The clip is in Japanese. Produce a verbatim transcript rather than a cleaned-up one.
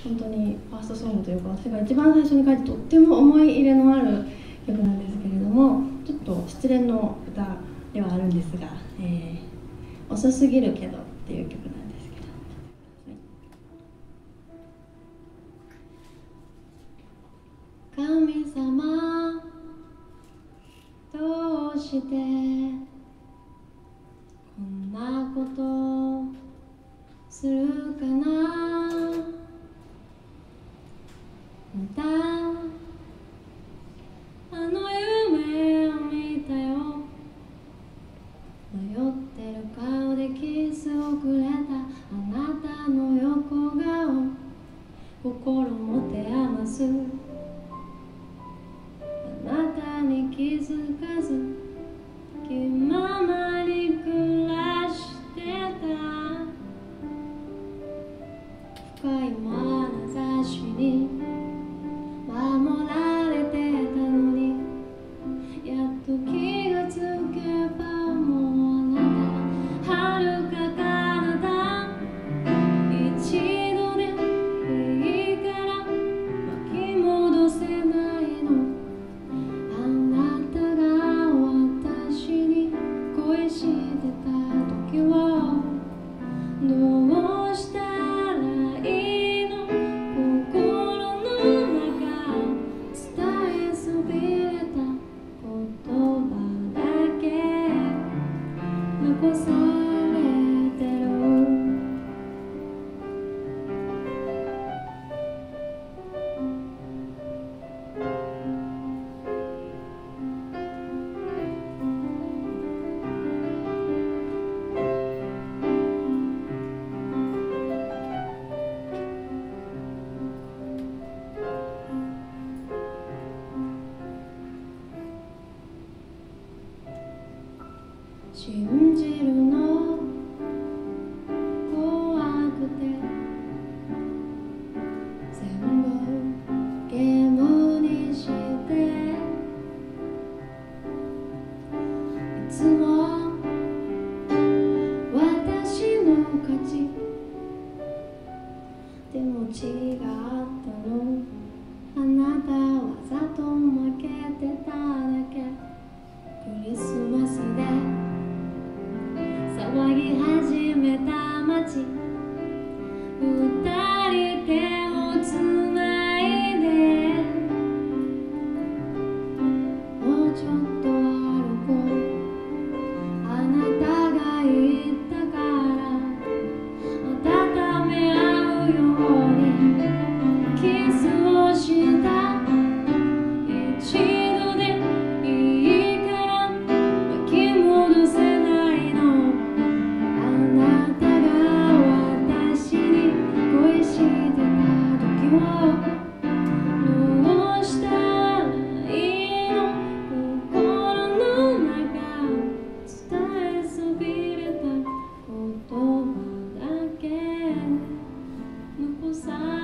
本当にファーストソングというか、私が一番最初に書いてとっても思い入れのある曲なんですけれども、ちょっと失恋の歌ではあるんですが、えー、遅すぎるけどっていう曲なんですけど、神様どうしてこんなことするかな、またあの夢を見たよ、迷ってる顔でキスをくれたあなたの横顔、心持て余すあなたに気づかず気ままに暮らしてた、深い眼差しに守られてたのに、やっと気がつけばもうあなたは遥か彼方、一度でいいから巻き戻せないの、あなたが私に恋してた時をどうしたらいいの、心の中伝えそびれた言葉だけ残されてる、信じるの怖くて全部ゲームにして、いつも私の勝ち、でも違ったの、あなたわざと負けてただけ、クリスマスで騒ぎ始めた街、二人手をつないでもうちょっと歩こう、あなたが言ったから温め合うようにキスをした、一度でいいから巻き戻せないの、あなたが私に恋してた時をどうしたらいいの、心の中伝えそびれた言葉だけ残さ